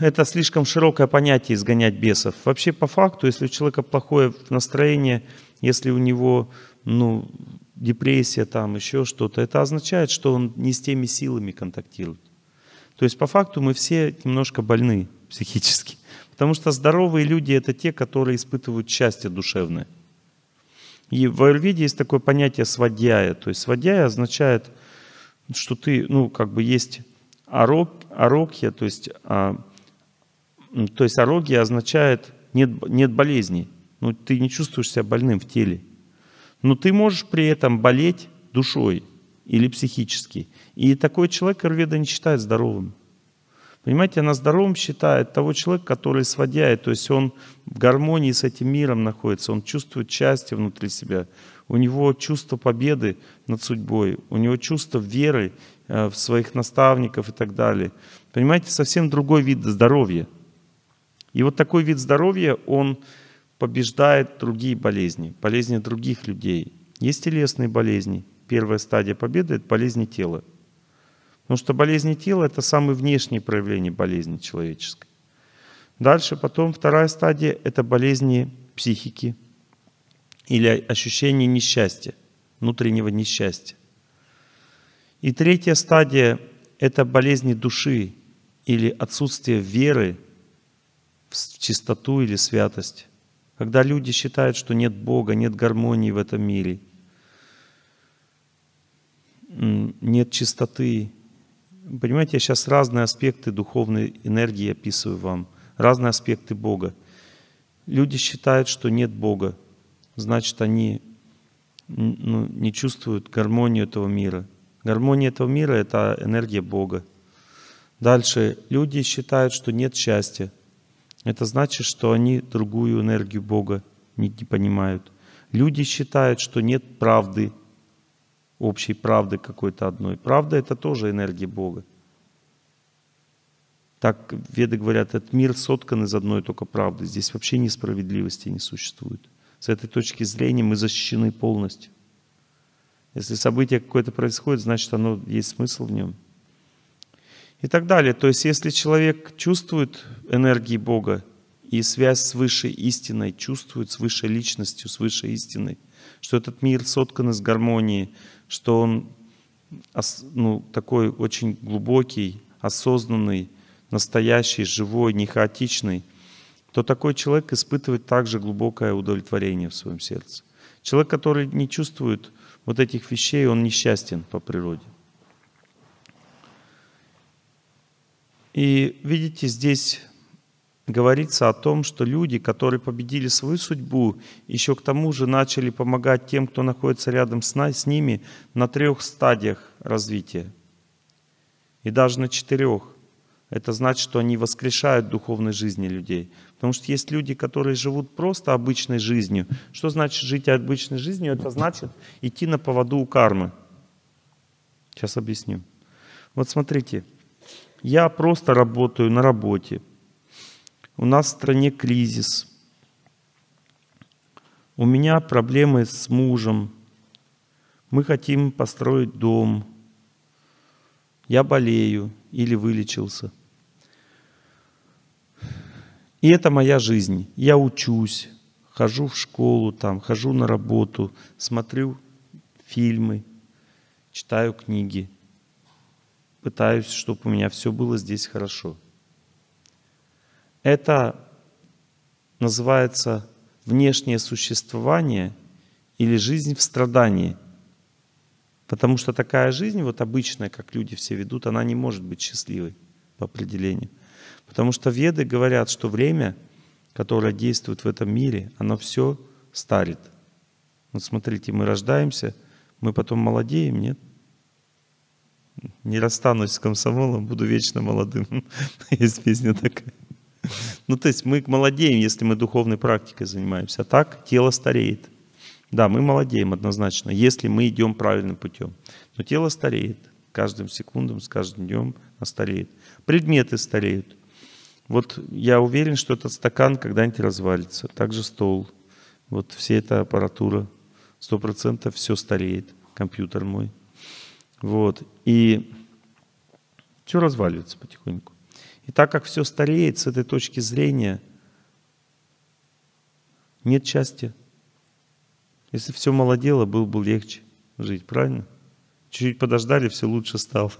это слишком широкое понятие изгонять бесов. Вообще по факту, если у человека плохое настроение, если у него депрессия, там еще что-то, это означает, что он не с теми силами контактирует. То есть по факту мы все немножко больны психически. Потому что здоровые люди — это те, которые испытывают счастье душевное. И в аюрведе есть такое понятие свадьяя. То есть свадьяя означает, что ты, есть арогья, то есть арогья означает нет болезней. Ты не чувствуешь себя больным в теле. Но ты можешь при этом болеть душой или психически. И такой человек аюрведа не считает здоровым. Понимаете, она здоровым считает того человека, который сводяет, то есть он в гармонии с этим миром находится, он чувствует счастье внутри себя, у него чувство победы над судьбой, у него чувство веры в своих наставников и так далее. Понимаете, совсем другой вид здоровья. И вот такой вид здоровья, он побеждает другие болезни, болезни других людей. Есть телесные болезни. Первая стадия победы — это болезни тела. Потому что болезни тела — это самые внешние проявления болезни человеческой. Дальше потом вторая стадия — это болезни психики или ощущение несчастья, внутреннего несчастья. И третья стадия — это болезни души или отсутствие веры в чистоту или святость. Когда люди считают, что нет Бога, нет гармонии в этом мире, нет чистоты. Понимаете, я сейчас разные аспекты духовной энергии описываю вам, разные аспекты Бога. Люди считают, что нет Бога, значит, они не чувствуют гармонию этого мира. Гармония этого мира — это энергия Бога. Дальше, люди считают, что нет счастья. Это значит, что они другую энергию Бога не понимают. Люди считают, что нет правды, общей правды какой-то одной. Правда — это тоже энергия Бога. Так веды говорят, этот мир соткан из одной только правды. Здесь вообще несправедливости не существует. С этой точки зрения мы защищены полностью. Если событие какое-то происходит, значит, оно есть смысл в нем. И так далее. То есть, если человек чувствует энергии Бога и связь с высшей истиной, чувствует с высшей личностью, с высшей истиной, что этот мир соткан из гармонии, что он такой очень глубокий, осознанный, настоящий, живой, не хаотичный, то такой человек испытывает также глубокое удовлетворение в своем сердце. Человек, который не чувствует вот этих вещей, он несчастен по природе. И видите, здесь говорится о том, что люди, которые победили свою судьбу, еще к тому же начали помогать тем, кто находится рядом с ними, на 3 стадиях развития. И даже на 4. Это значит, что они воскрешают духовной жизни людей. Потому что есть люди, которые живут просто обычной жизнью. Что значит жить обычной жизнью? Это значит идти на поводу у кармы. Сейчас объясню. Вот смотрите. Я просто работаю на работе. У нас в стране кризис. У меня проблемы с мужем. Мы хотим построить дом. Я болею или вылечился. И это моя жизнь. Я учусь, хожу в школу, хожу на работу, смотрю фильмы, читаю книги. Пытаюсь, чтобы у меня все было здесь хорошо. Это называется внешнее существование или жизнь в страдании. Потому что такая жизнь, вот обычная, как люди все ведут, она не может быть счастливой по определению. Потому что веды говорят, что время, которое действует в этом мире, оно все старит. Вот смотрите, мы рождаемся, мы потом молодеем, нет? Не расстанусь с комсомолом, буду вечно молодым. Есть песня такая. То есть мы молодеем, если мы духовной практикой занимаемся. А так тело стареет. Да, мы молодеем однозначно, если мы идем правильным путем. Но тело стареет. Каждым секундом, с каждым днем оно стареет. Предметы стареют. Вот я уверен, что этот стакан когда-нибудь развалится. Также стол. Вот вся эта аппаратура. 100% все стареет. Компьютер мой. Вот. И все разваливается потихоньку. И так как все стареет, с этой точки зрения нет счастья. Если все молодело, было бы легче жить, правильно? Чуть-чуть подождали, все лучше стало.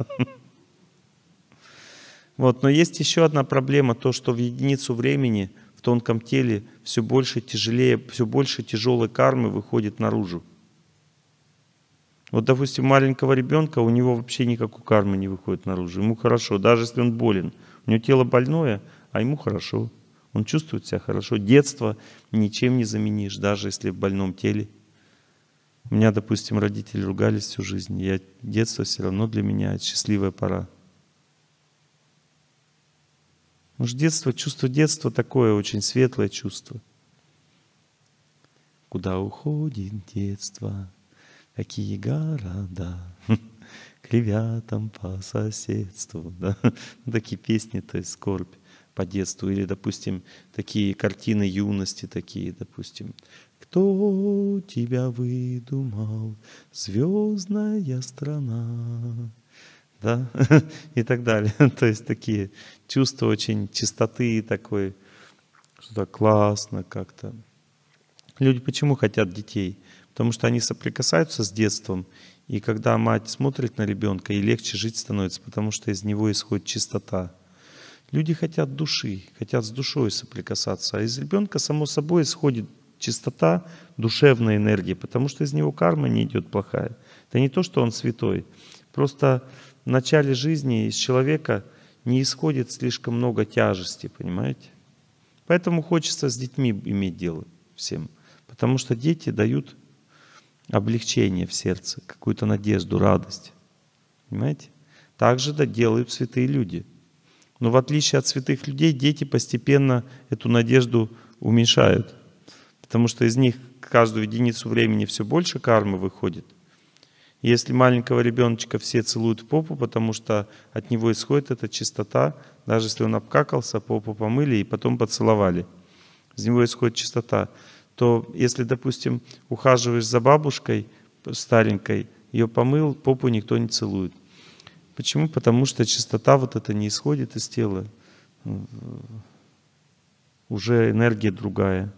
Вот. Но есть еще одна проблема, то, что в единицу времени в тонком теле все больше тяжелее, все больше тяжелой кармы выходит наружу. Вот, допустим, маленького ребенка, у него вообще никакой кармы не выходит наружу. Ему хорошо, даже если он болен. У него тело больное, а ему хорошо. Он чувствует себя хорошо. Детство ничем не заменишь, даже если в больном теле. У меня, допустим, родители ругались всю жизнь. Детство все равно для меня это счастливая пора. Может, детство, чувство детства такое очень светлое чувство. Куда уходит детство? Какие города? К ребятам по соседству. Да? Такие песни, то есть скорбь по детству. Или, допустим, такие картины юности, такие, допустим. Кто тебя выдумал, звездная страна? Да? И так далее. То есть такие чувства очень чистоты, такой, что-то классно как-то. Люди почему хотят детей? Потому что они соприкасаются с детством, и когда мать смотрит на ребенка, ей легче жить становится, потому что из него исходит чистота. Люди хотят души, хотят с душой соприкасаться, а из ребенка, само собой, исходит чистота, душевная энергия, потому что из него карма не идет плохая. Это не то, что он святой. Просто в начале жизни из человека не исходит слишком много тяжести, понимаете? Поэтому хочется с детьми иметь дело всем. Потому что дети дают облегчение в сердце, какую-то надежду, радость. Понимаете? Так же делают святые люди. Но в отличие от святых людей, дети постепенно эту надежду уменьшают. Потому что из них каждую единицу времени все больше кармы выходит. Если маленького ребеночка все целуют в попу, потому что от него исходит эта чистота, даже если он обкакался, попу помыли и потом поцеловали. Из него исходит чистота. То если, допустим, ухаживаешь за бабушкой старенькой, ее помыл, попу никто не целует. Почему? Потому что чистота вот эта не исходит из тела. Уже энергия другая.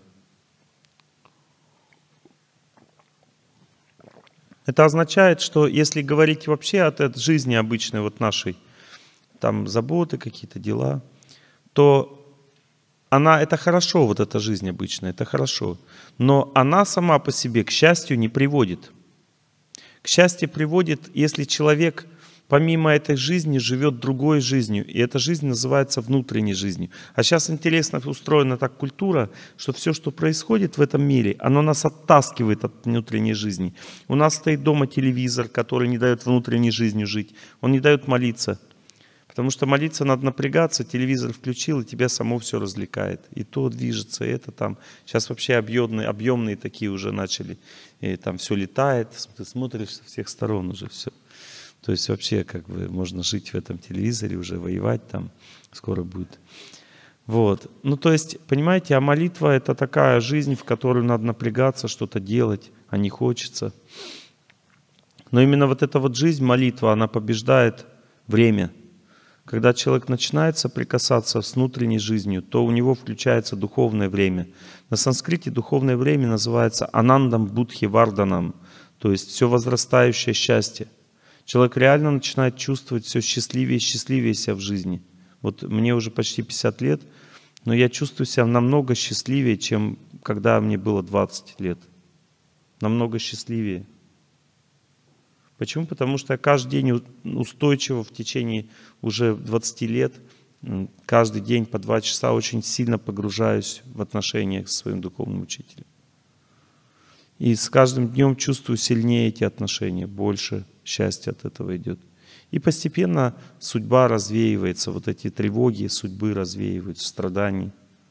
Это означает, что если говорить вообще от жизни обычной, вот нашей, там заботы, какие-то дела, то это хорошо, вот эта жизнь обычная, это хорошо. Но она сама по себе к счастью не приводит. К счастью приводит, если человек помимо этой жизни живет другой жизнью. И эта жизнь называется внутренней жизнью. А сейчас интересно устроена так культура, что все, что происходит в этом мире, оно нас оттаскивает от внутренней жизни. У нас стоит дома телевизор, который не дает внутренней жизнью жить. Он не дает молиться. Потому что молиться надо напрягаться, телевизор включил, и тебя само все развлекает. И то движется, и это там. Сейчас вообще объемные такие уже начали. И там все летает, ты смотришь со всех сторон уже все. То есть вообще как бы можно жить в этом телевизоре, уже воевать там скоро будет. Вот. Ну то есть, понимаете, а молитва это такая жизнь, в которой надо напрягаться, что-то делать, а не хочется. Но именно вот эта вот жизнь, молитва, она побеждает время. Когда человек начинает соприкасаться с внутренней жизнью, то у него включается духовное время. На санскрите духовное время называется анандам будхи варданам, то есть все возрастающее счастье. Человек реально начинает чувствовать все счастливее и счастливее себя в жизни. Вот мне уже почти 50 лет, но я чувствую себя намного счастливее, чем когда мне было 20 лет. Намного счастливее. Почему? Потому что я каждый день устойчиво в течение уже 20 лет, каждый день по 2 часа очень сильно погружаюсь в отношения с своим духовным учителем. И с каждым днем чувствую сильнее эти отношения, больше счастья от этого идет. И постепенно судьба развеивается, вот эти тревоги судьбы развеиваются, страдания.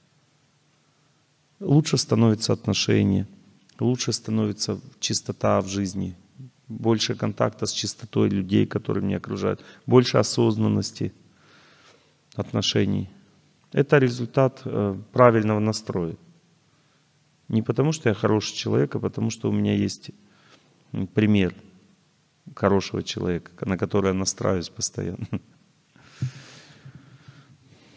Лучше становятся отношения, лучше становится чистота в жизни, больше контакта с чистотой людей, которые меня окружают, больше осознанности отношений. Это результат правильного настроя. Не потому, что я хороший человек, а потому, что у меня есть пример хорошего человека, на который я настраиваюсь постоянно.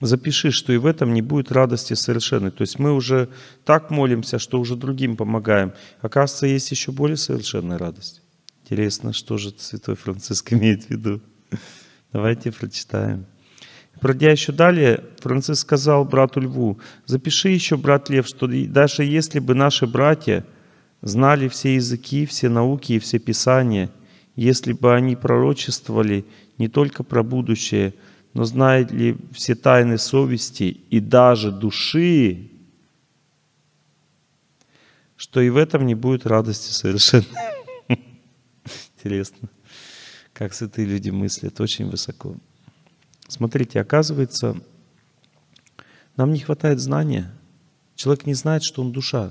запиши, что и в этом не будет радости совершенной. То есть мы уже так молимся, что уже другим помогаем. Оказывается, есть еще более совершенная радость. Интересно, что же святой Франциск имеет в виду. Давайте прочитаем. Пройдя еще далее, Франциск сказал брату Льву: запиши еще, брат Лев, что даже если бы наши братья знали все языки, все науки и все писания, если бы они пророчествовали не только про будущее, но знали все тайны совести и даже души, что и в этом не будет радости совершенно. Интересно, как святые люди мыслят, очень высоко. Смотрите, оказывается, нам не хватает знания. Человек не знает, что он душа.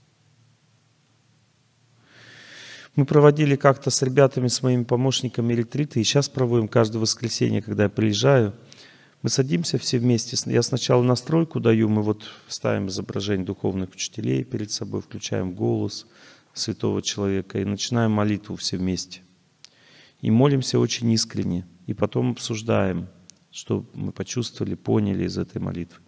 Мы проводили как-то с ребятами, с моими помощниками ретриты, и сейчас проводим каждое воскресенье, когда я приезжаю. Мы садимся все вместе. Я сначала настройку даю, мы вот ставим изображение духовных учителей перед собой, включаем голос святого человека и начинаем молитву все вместе. И молимся очень искренне. И потом обсуждаем, что мы почувствовали, поняли из этой молитвы.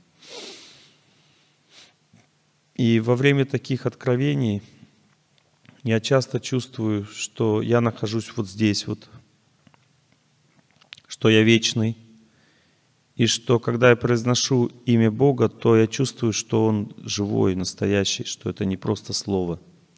И во время таких откровений я часто чувствую, что я нахожусь вот здесь вот, что я вечный, и что когда я произношу имя Бога, то я чувствую, что Он живой, настоящий, что это не просто слово.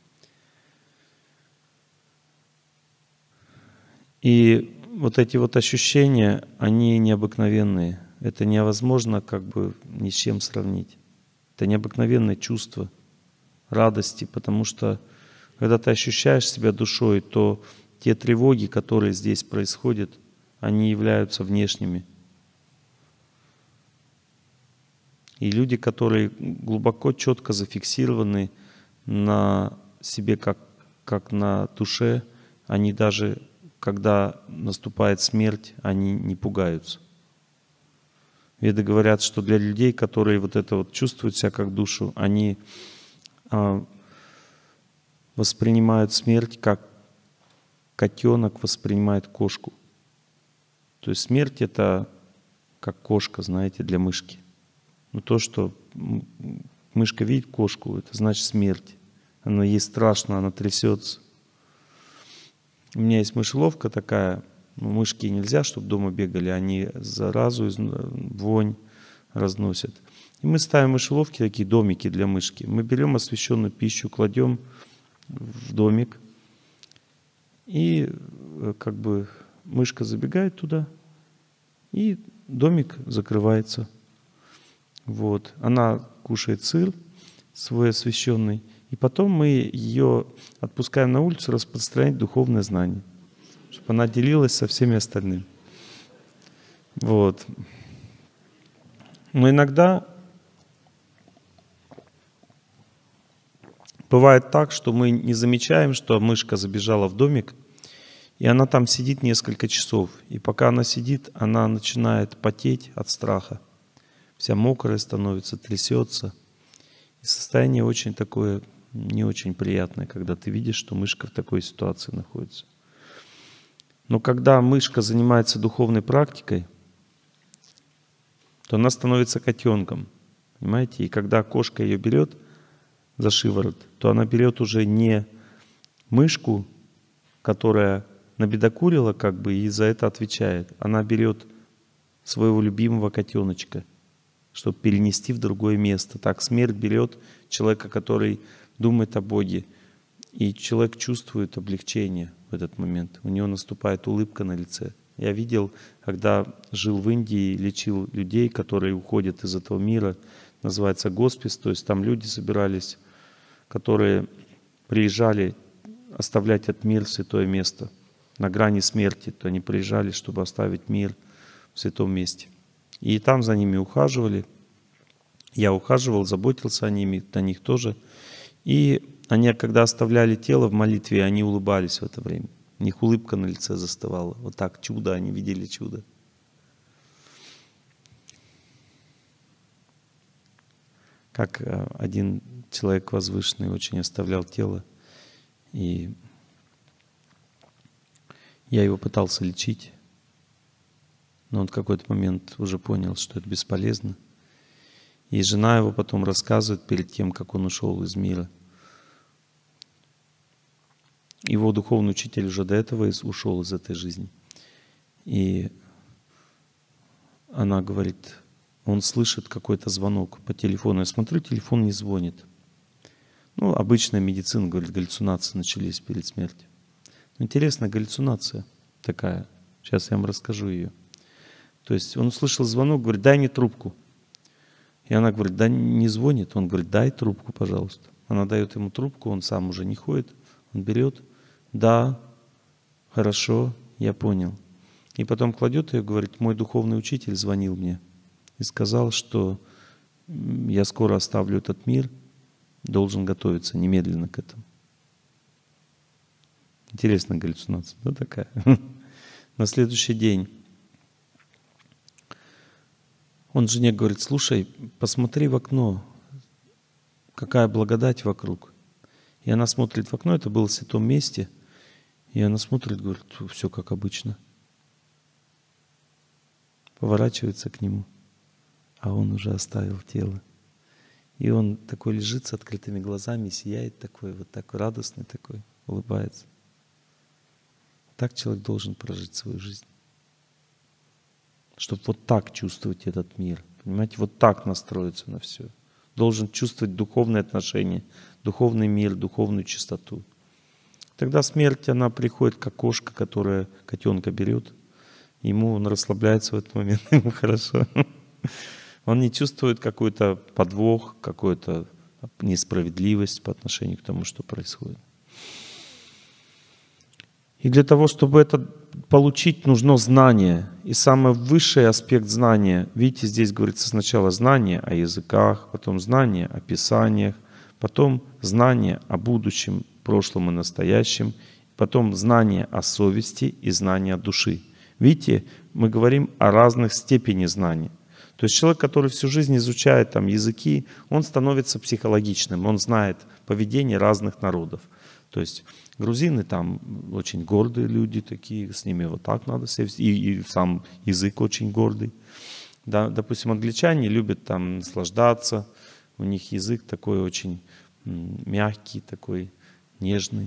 И вот эти вот ощущения, они необыкновенные. Это невозможно как бы ни с чем сравнить. Это необыкновенное чувство радости, потому что когда ты ощущаешь себя душой, то те тревоги, которые здесь происходят, они являются внешними. И люди, которые глубоко, четко зафиксированы на себе, как на душе, они даже, когда наступает смерть, они не пугаются. Веды говорят, что для людей, которые вот это вот чувствуют себя как душу, они воспринимают смерть, как котенок воспринимает кошку. То есть смерть — это как кошка, знаете, для мышки. Но то, что мышка видит кошку, это значит смерть. Она ей страшно, она трясется. У меня есть мышеловка такая. Мышки нельзя, чтобы дома бегали, они заразу, вонь разносят. И мы ставим мышеловки, такие домики для мышки. Мы берем освященную пищу, кладем в домик, и как бы мышка забегает туда, и домик закрывается. Вот. Она кушает сыр свой освященный, и потом мы ее отпускаем на улицу распространять духовное знание, чтобы она делилась со всеми остальными. Вот. Но иногда бывает так, что мы не замечаем, что мышка забежала в домик, и она там сидит несколько часов. И пока она сидит, она начинает потеть от страха. Вся мокрая становится, трясется. И состояние очень такое, не очень приятное, когда ты видишь, что мышка в такой ситуации находится. Но когда мышка занимается духовной практикой, то она становится котенком. Понимаете? И когда кошка ее берет за шиворот, то она берет уже не мышку, которая набедокурила как бы и за это отвечает. Она берет своего любимого котеночка, чтобы перенести в другое место. Так смерть берет человека, который думает о Боге. И человек чувствует облегчение в этот момент. У него наступает улыбка на лице. Я видел, когда жил в Индии, лечил людей, которые уходят из этого мира. Называется госпис, то есть там люди собирались, которые приезжали оставлять этот мир, святое место. На грани смерти, то они приезжали, чтобы оставить мир в святом месте. И там за ними ухаживали. Я ухаживал, заботился о них тоже. И они, когда оставляли тело в молитве, они улыбались в это время. У них улыбка на лице застывала. Вот так, чудо, они видели чудо. Как один человек возвышенный очень оставлял тело, и я его пытался лечить, Но он в какой-то момент уже понял, что это бесполезно. И жена его потом рассказывает перед тем, как он ушел из мира. Его духовный учитель уже до этого ушел из этой жизни. И она говорит, он слышит какой-то звонок по телефону. Я смотрю, телефон не звонит. Ну, обычная медицина, говорит, галлюцинации начались перед смертью. Интересная галлюцинация такая. Сейчас я вам расскажу ее. То есть он услышал звонок, говорит, дай мне трубку. И она говорит, да не звонит. Он говорит, дай трубку, пожалуйста. Она дает ему трубку, он сам уже не ходит. Он берет, да, хорошо, я понял. И потом кладет ее и говорит, мой духовный учитель звонил мне и сказал, что я скоро оставлю этот мир, должен готовиться немедленно к этому. Интересная галлюцинация, да, такая? На следующий день он жене говорит, слушай, посмотри в окно, какая благодать вокруг. И она смотрит в окно, это было в святом месте, и она смотрит, говорит, все как обычно. Поворачивается к нему, а он уже оставил тело. И он такой лежит с открытыми глазами, сияет такой, вот такой радостный такой, улыбается. Так человек должен прожить свою жизнь. Чтобы вот так чувствовать этот мир. Понимаете, вот так настроиться на все. Должен чувствовать духовные отношения, духовный мир, духовную чистоту. Тогда смерть, она приходит как кошка, которая котенка берет. Ему он расслабляется в этот момент, ему хорошо. Он не чувствует какой-то подвох, какую-то несправедливость по отношению к тому, что происходит. И для того, чтобы это получить, нужно знание. И самый высший аспект знания, видите, здесь говорится сначала знание о языках, потом знание о писаниях, потом знание о будущем, прошлом и настоящем, потом знание о совести и знание о душе. Видите, мы говорим о разных степени знания. То есть человек, который всю жизнь изучает там языки, он становится психологичным, он знает поведение разных народов. То есть грузины там очень гордые люди такие, с ними вот так надо себя вести, и сам язык очень гордый. Да, допустим, англичане любят там наслаждаться, у них язык такой очень мягкий, такой нежный.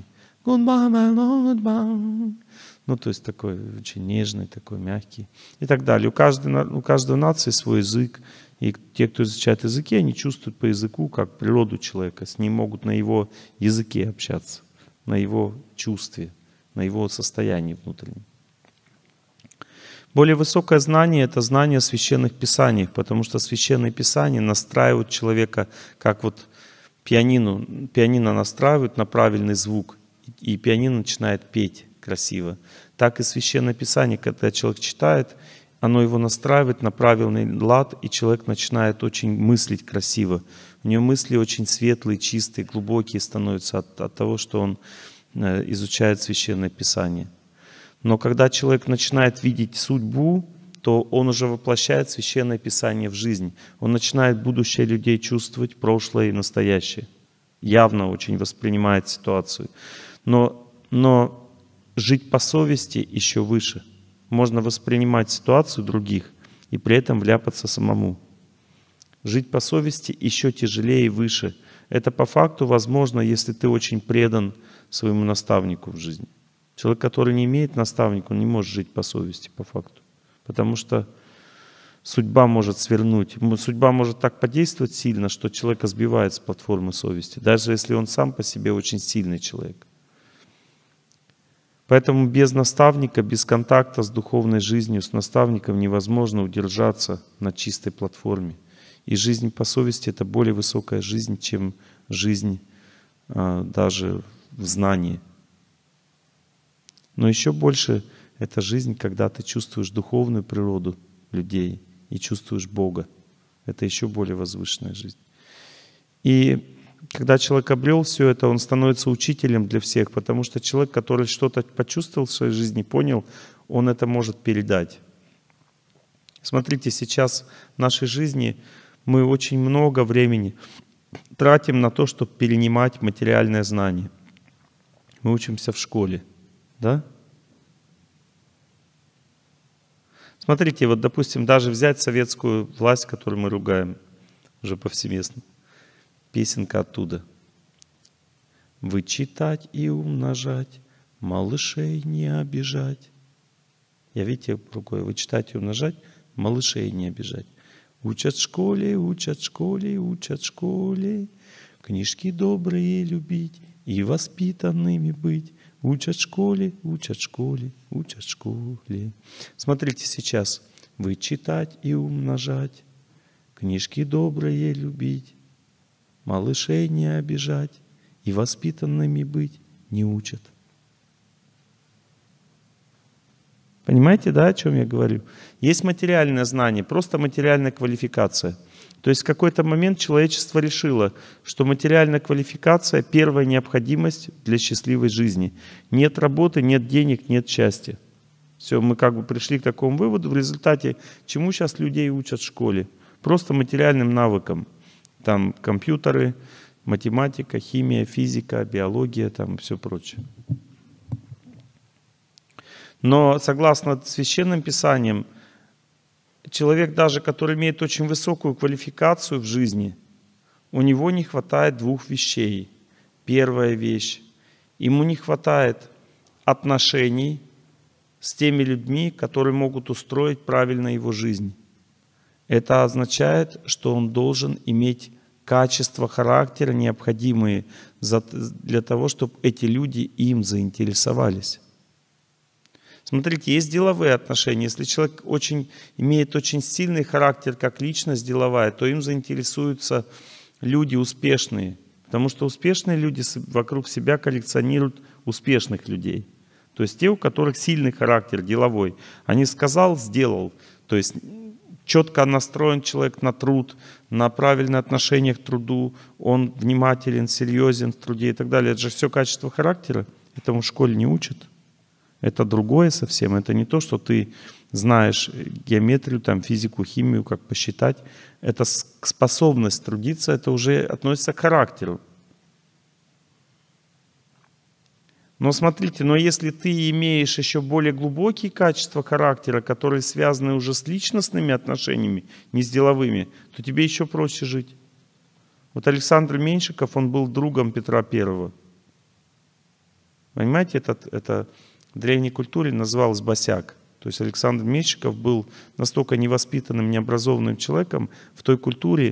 Ну, то есть такой очень нежный, такой мягкий и так далее. У каждой нации свой язык. И те, кто изучает языки, они чувствуют по языку, как природу человека. С ним могут на его языке общаться, на его чувстве, на его состоянии внутреннем. Более высокое знание — это знание о священных писаниях, потому что священные писания настраивают человека, как вот пианино настраивают на правильный звук, и пианино начинает петь красиво. Так и Священное Писание, когда человек читает, оно его настраивает на правильный лад, и человек начинает очень мыслить красиво. У него мысли очень светлые, чистые, глубокие становятся от того, что он изучает Священное Писание. Но когда человек начинает видеть судьбу, то он уже воплощает Священное Писание в жизнь. Он начинает будущее людей чувствовать, прошлое и настоящее. Явно очень воспринимает ситуацию. Но жить по совести еще выше. Можно воспринимать ситуацию других и при этом вляпаться самому. Жить по совести еще тяжелее и выше. Это по факту возможно, если ты очень предан своему наставнику в жизни. Человек, который не имеет наставника, он не может жить по совести, по факту. Потому что судьба может свернуть. Судьба может так подействовать сильно, что человека сбивает с платформы совести. Даже если он сам по себе очень сильный человек. Поэтому без наставника, без контакта с духовной жизнью, с наставником невозможно удержаться на чистой платформе. И жизнь по совести — это более высокая жизнь, чем жизнь даже в знании. Но еще больше — это жизнь, когда ты чувствуешь духовную природу людей и чувствуешь Бога. Это еще более возвышенная жизнь. И когда человек обрел все это, он становится учителем для всех, потому что человек, который что-то почувствовал в своей жизни, понял, он это может передать. Смотрите, сейчас в нашей жизни мы очень много времени тратим на то, чтобы перенимать материальное знание. Мы учимся в школе, да? Смотрите, вот, допустим, даже взять советскую власть, которую мы ругаем уже повсеместно. Песенка оттуда. Вычитать и умножать, малышей не обижать. Я, видите, рукой вычитать и умножать, малышей не обижать. Учат в школе, учат в школе, учат в школе. Книжки добрые любить и воспитанными быть. Учат в школе, учат в школе, учат в школе. Смотрите сейчас. Вычитать и умножать, книжки добрые любить, малышей не обижать и воспитанными быть не учат. Понимаете, да, о чем я говорю? Есть материальное знание, просто материальная квалификация. То есть в какой-то момент человечество решило, что материальная квалификация — первая необходимость для счастливой жизни. Нет работы, нет денег, нет счастья. Все, мы как бы пришли к такому выводу, в результате чему сейчас людей учат в школе? Просто материальным навыкам. Там компьютеры, математика, химия, физика, биология, там все прочее. Но согласно священным писаниям, человек даже, который имеет очень высокую квалификацию в жизни, у него не хватает двух вещей. Первая вещь. Ему не хватает отношений с теми людьми, которые могут устроить правильно его жизнь. Это означает, что он должен иметь качества характера, необходимые для того, чтобы эти люди им заинтересовались. Смотрите, есть деловые отношения. Если человек имеет очень сильный характер как личность деловая, то им заинтересуются люди успешные. Потому что успешные люди вокруг себя коллекционируют успешных людей. То есть те, у которых сильный характер деловой. Они сказал, сделал. То есть четко настроен человек на труд, на правильное отношение к труду. Он внимателен, серьезен в труде и так далее. Это же все качество характера. Этому в школе не учат. Это другое совсем. Это не то, что ты знаешь геометрию, там, физику, химию, как посчитать. Это способность трудиться, это уже относится к характеру. Но смотрите, но если ты имеешь еще более глубокие качества характера, которые связаны уже с личностными отношениями, не с деловыми, то тебе еще проще жить. Вот Александр Меньшиков, он был другом Петра I. Понимаете, это в древней культуре называлось босяк. То есть Александр Меньшиков был настолько невоспитанным, необразованным человеком в той культуре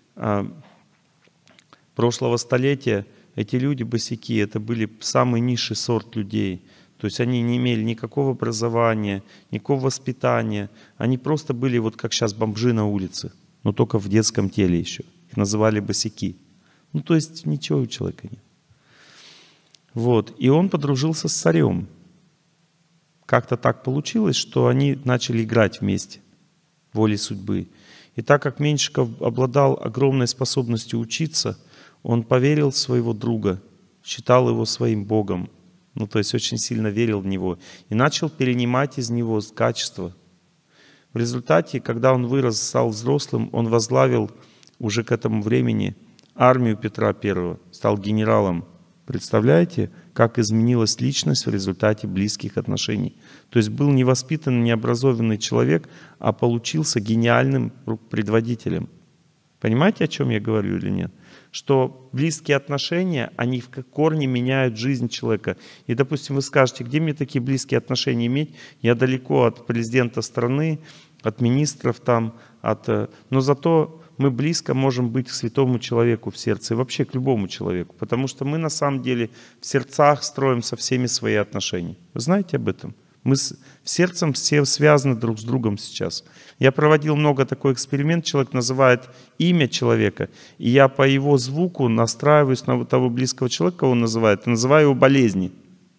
прошлого столетия. Эти люди, босяки, это были самый низший сорт людей. То есть они не имели никакого образования, никакого воспитания. Они просто были вот как сейчас бомжи на улице, но только в детском теле еще. Их называли босяки. Ну то есть ничего у человека нет. Вот. И он подружился с царем. Как-то так получилось, что они начали играть вместе, волей судьбы. И так как Меньшиков обладал огромной способностью учиться, он поверил в своего друга, считал его своим богом, ну то есть очень сильно верил в него и начал перенимать из него качества. В результате, когда он вырос, стал взрослым, он возглавил уже к этому времени армию Петра I, стал генералом. Представляете, как изменилась личность в результате близких отношений? То есть был невоспитанный, необразованный человек, а получился гениальным предводителем. Понимаете, о чем я говорю или нет? Что близкие отношения, они в корне меняют жизнь человека. И, допустим, вы скажете, где мне такие близкие отношения иметь? Я далеко от президента страны, от министров там, но зато мы близко можем быть к святому человеку в сердце и вообще к любому человеку. Потому что мы на самом деле в сердцах строим со всеми свои отношения. Вы знаете об этом? Мы сердцем все связаны друг с другом сейчас. Я проводил много такой эксперимент. Человек называет имя человека, и я по его звуку настраиваюсь на того близкого человека, кого он называет, и называю его болезни.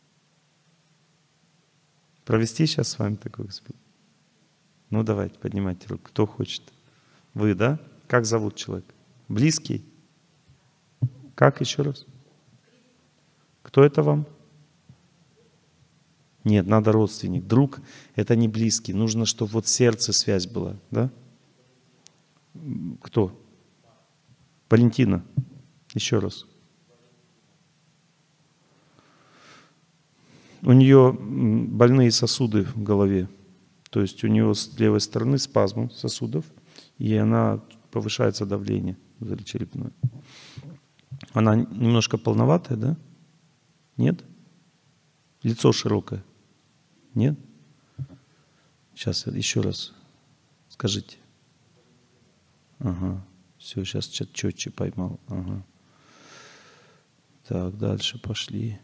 Провести сейчас с вами такой эксперимент? Ну давайте, поднимайте руку. Кто хочет? Вы, да? Как зовут человека? Близкий? Как еще раз? Кто это вам? Нет, надо родственник. Друг — это не близкий. Нужно, чтобы вот в сердце связь была. Да? Кто? Валентина. Еще раз. У нее больные сосуды в голове. То есть у него с левой стороны спазм сосудов, и она повышается давление черепное. Она немножко полноватая, да? Нет? Лицо широкое? Нет? Сейчас еще раз скажите. Ага. Все, сейчас четче поймал. Ага. Так, дальше пошли.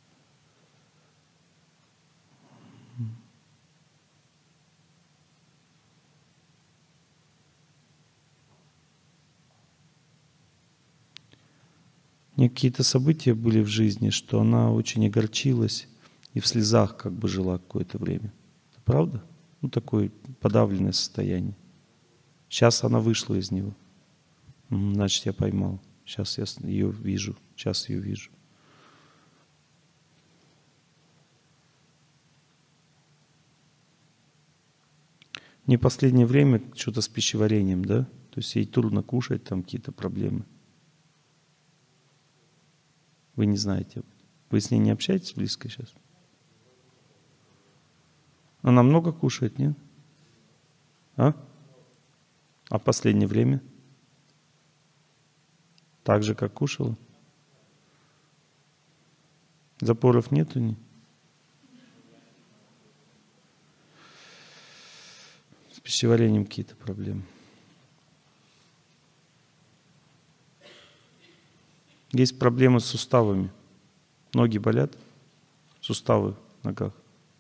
Какие-то события были в жизни, что она очень огорчилась и в слезах как бы жила какое-то время. Правда? Ну, такое подавленное состояние. Сейчас она вышла из него. Значит, я поймал. Сейчас я ее вижу. Сейчас ее вижу. Не последнее время что-то с пищеварением, да? То есть ей трудно кушать, там какие-то проблемы. Вы не знаете. Вы с ней не общаетесь близко сейчас? Она много кушает, нет? А в последнее время? Так же, как кушала? Запоров нету? С пищеварением какие-то проблемы. Есть проблемы с суставами. Ноги болят? Суставы в ногах.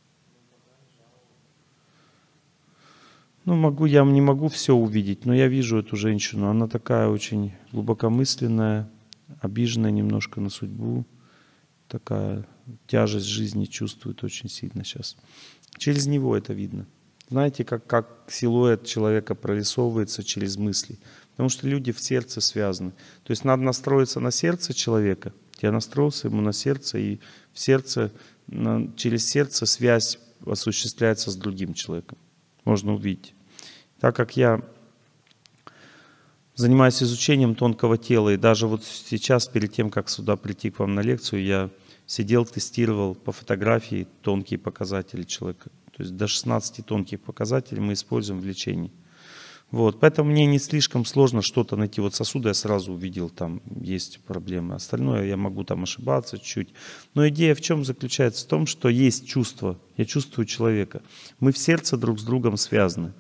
Ну, я не могу все увидеть, но я вижу эту женщину. Она такая очень глубокомысленная, обиженная немножко на судьбу. Такая тяжесть жизни чувствует очень сильно сейчас. Через него это видно. Знаете, как силуэт человека прорисовывается через мысли. Потому что люди в сердце связаны. То есть надо настроиться на сердце человека. Я настроился ему на сердце, и в сердце, через сердце связь осуществляется с другим человеком. Можно увидеть. Так как я занимаюсь изучением тонкого тела, и даже вот сейчас, перед тем, как сюда прийти к вам на лекцию, я сидел, тестировал по фотографии тонкие показатели человека. То есть до 16 тонких показателей мы используем в лечении. Вот. Поэтому мне не слишком сложно что-то найти. Вот сосуды я сразу увидел, там есть проблемы. Остальное я могу там ошибаться чуть-чуть. Но идея в чем заключается? В том, что есть чувство. Я чувствую человека. Мы в сердце друг с другом связаны.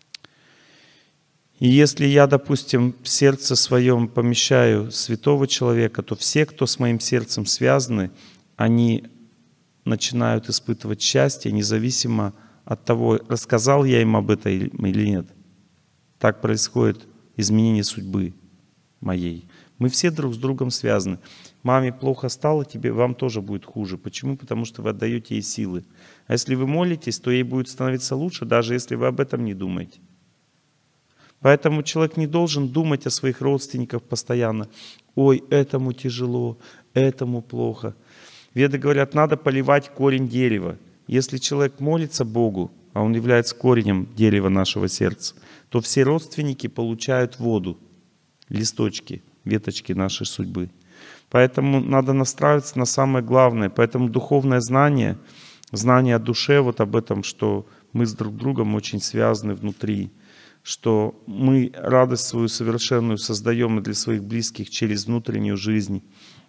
И если я, допустим, в сердце своем помещаю святого человека, то все, кто с моим сердцем связаны, они начинают испытывать счастье, независимо от того, рассказал я им об этом или нет. Так происходит изменение судьбы моей. Мы все друг с другом связаны. Маме плохо стало, вам тоже будет хуже. Почему? Потому что вы отдаете ей силы. А если вы молитесь, то ей будет становиться лучше, даже если вы об этом не думаете. Поэтому человек не должен думать о своих родственниках постоянно. Ой, этому тяжело, этому плохо. Веды говорят, надо поливать корень дерева. Если человек молится Богу, а он является корнем дерева нашего сердца, то все родственники получают воду, листочки, веточки нашей судьбы. Поэтому надо настраиваться на самое главное. Поэтому духовное знание, знание о душе, вот об этом, что мы с друг другом очень связаны внутри, что мы радость свою совершенную создаем и для своих близких через внутреннюю жизнь.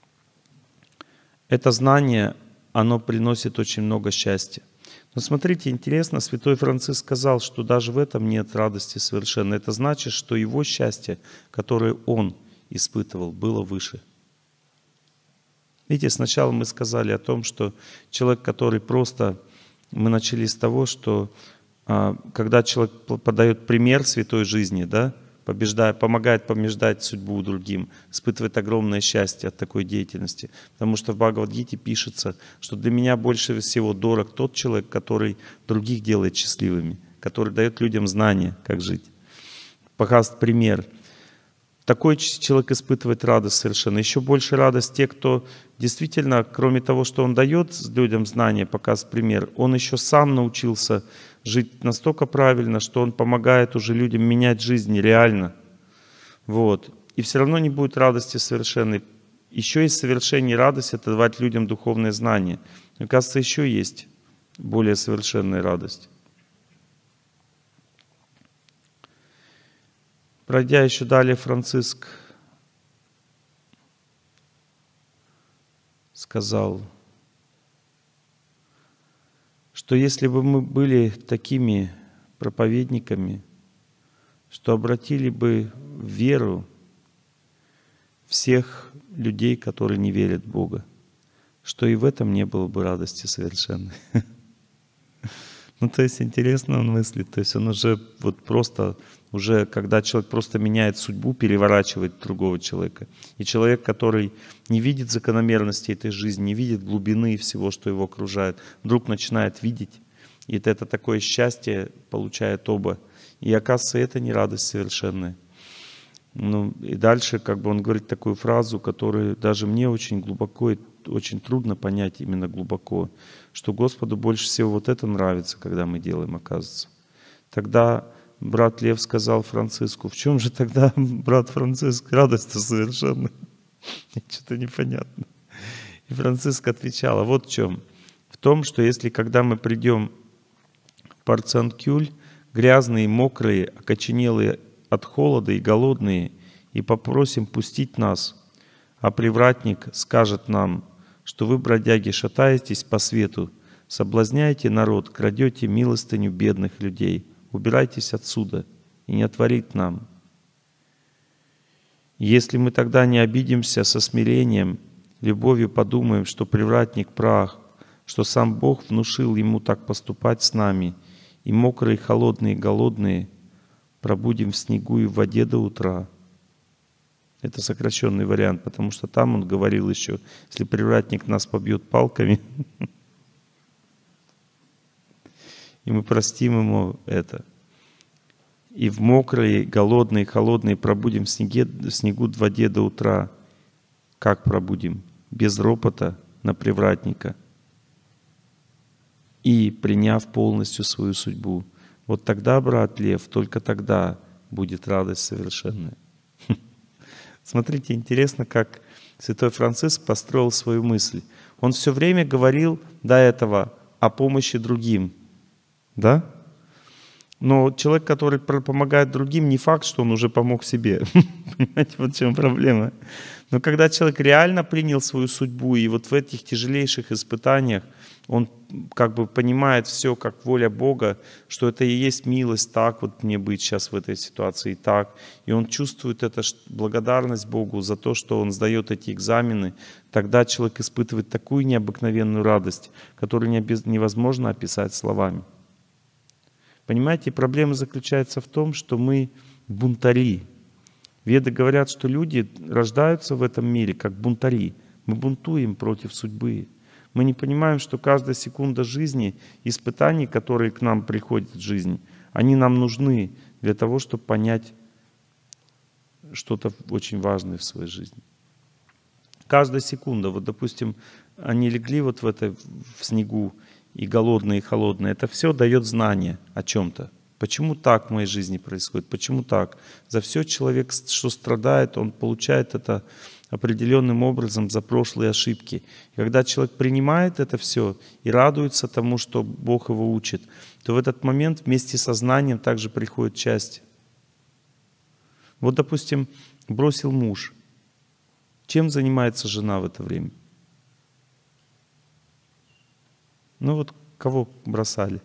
Это знание, оно приносит очень много счастья. Но смотрите, интересно, святой Франциск сказал, что даже в этом нет радости совершенно. Это значит, что его счастье, которое он испытывал, было выше. Видите, сначала мы сказали о том, что человек, который просто... Мы начали с того, что когда человек подает пример святой жизни, да, помогает побеждать судьбу другим, испытывает огромное счастье от такой деятельности. Потому что в Бхагавад-гите пишется, что для меня больше всего дорог тот человек, который других делает счастливыми, который дает людям знания, как жить. Показывает пример. Такой человек испытывает радость совершенно. Еще больше радость те, кто действительно, кроме того, что он дает людям знания, показывает пример, он еще сам научился жить настолько правильно, что он помогает уже людям менять жизнь реально. Вот. И все равно не будет радости совершенной. Еще есть совершение радость, это давать людям духовное знание. Мне кажется, еще есть более совершенная радость. Пройдя еще далее, Франциск сказал, что если бы мы были такими проповедниками, что обратили бы в веру всех людей, которые не верят в Бога, что и в этом не было бы радости совершенной. Ну, то есть интересно он мыслит. То есть он уже вот просто, уже когда человек просто меняет судьбу, переворачивает другого человека. И человек, который не видит закономерности этой жизни, не видит глубины всего, что его окружает, вдруг начинает видеть. И это такое счастье получает оба. И оказывается, это не радость совершенная. Ну, и дальше как бы он говорит такую фразу, которую даже мне очень глубоко и очень трудно понять именно глубоко, что Господу больше всего вот это нравится, когда мы делаем, оказывается. Тогда брат Лев сказал Франциску: в чем же тогда, брат Франциск, радость-то совершенно? Что-то непонятно. И Франциск отвечал: а вот в чем. В том, что если когда мы придем в Парцанкюль, грязные, мокрые, окоченелые от холода и голодные, и попросим пустить нас, а привратник скажет нам, что вы, бродяги, шатаетесь по свету, соблазняете народ, крадете милостыню бедных людей, убирайтесь отсюда и не отворит нам. Если мы тогда не обидимся со смирением, любовью подумаем, что привратник прав, что сам Бог внушил ему так поступать с нами, и мокрые, холодные, голодные пробудем в снегу и в воде до утра. Это сокращенный вариант, потому что там он говорил еще, если привратник нас побьет палками, и мы простим ему это. И в мокрые, голодные, холодные пробудем в снегу в воде до утра. Как пробудем? Без ропота на привратника. И приняв полностью свою судьбу. Вот тогда, брат Лев, только тогда будет радость совершенная. Смотрите, интересно, как святой Франциск построил свою мысль. Он все время говорил до этого о помощи другим. Да? Но человек, который помогает другим, не факт, что он уже помог себе. Понимаете, вот в чем проблема. Но когда человек реально принял свою судьбу, и вот в этих тяжелейших испытаниях он как бы понимает все как воля Бога, что это и есть милость, так вот мне быть сейчас в этой ситуации, так. И он чувствует эту благодарность Богу за то, что он сдает эти экзамены. Тогда человек испытывает такую необыкновенную радость, которую невозможно описать словами. Понимаете, проблема заключается в том, что мы бунтари. Веды говорят, что люди рождаются в этом мире как бунтари. Мы бунтуем против судьбы. Мы не понимаем, что каждая секунда жизни, испытаний, которые к нам приходят в жизнь, они нам нужны для того, чтобы понять что-то очень важное в своей жизни. Каждая секунда, вот допустим, они легли вот в снегу, и голодные, и холодные, это все дает знание о чем-то. Почему так в моей жизни происходит? Почему так? За все человек, что страдает, он получает это определенным образом за прошлые ошибки. И когда человек принимает это все и радуется тому, что Бог его учит, то в этот момент вместе со знанием также приходит счастье. Вот, допустим, бросил муж. Чем занимается жена в это время? Ну вот кого бросали?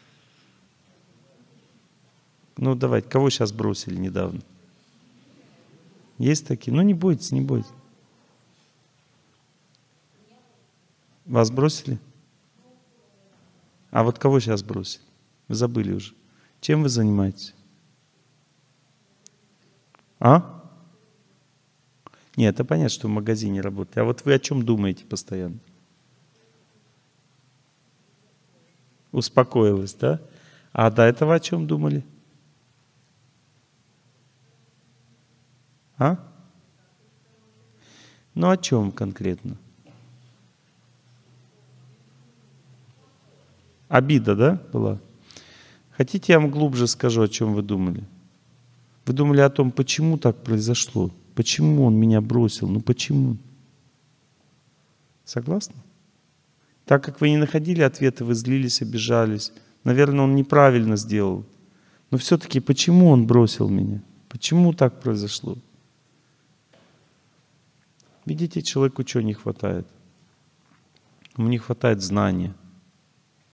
Ну давайте, кого сейчас бросили недавно? Есть такие? Ну не бойтесь, не бойтесь. Вас бросили? А вот кого сейчас бросили? Вы забыли уже. Чем вы занимаетесь? А? Нет, это понятно, что в магазине работаете. А вот вы о чем думаете постоянно? Успокоилась, да? А до этого о чем думали? А? Ну о чем конкретно? Обида, да, была? Хотите, я вам глубже скажу, о чем вы думали? Вы думали о том, почему так произошло? Почему он меня бросил? Ну почему? Согласны? Так как вы не находили ответа, вы злились, обижались. Наверное, он неправильно сделал. Но все-таки почему он бросил меня? Почему так произошло? Видите, человеку чего не хватает? Ему не хватает знания.